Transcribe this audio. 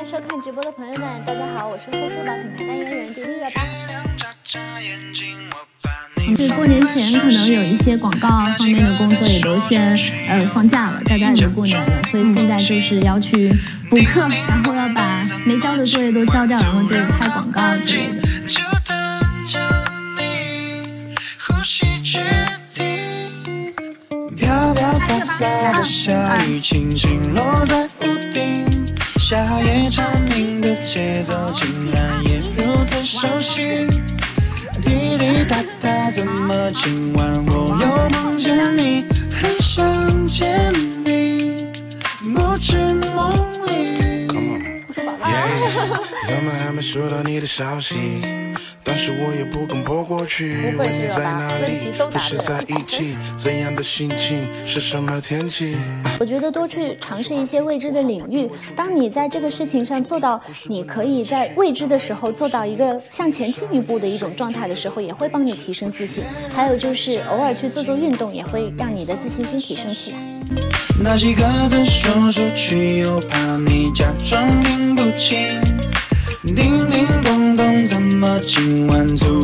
收看直播的朋友们，大家好，我是护舒宝品牌代言人迪丽热巴。对，过年前可能有一些广告方面的工作也都先放假了，大家也都过年了，所以现在就是要去补课，然后要把没交的作业都交掉，然后就拍广告之类的。 飘飘洒洒的小雨，轻轻落在屋顶，夏夜蝉鸣的节奏竟然也如此熟悉。滴滴答答，怎么今晚我又梦见你，很想见你，不知梦里。 怎么还没收到你的消息？但是我也不敢拨过去，问你在哪里，不是在一起，怎样的心情，是什么天气？ 我觉得多去尝试一些未知的领域，当你在这个事情上做到你可以在未知的时候做到一个向前进一步的一种状态的时候，也会帮你提升自信。还有就是偶尔去做做运动，也会让你的自信心提升起来。 那几个字说出去，又怕你假装听不清，叮叮咚咚，怎么今晚突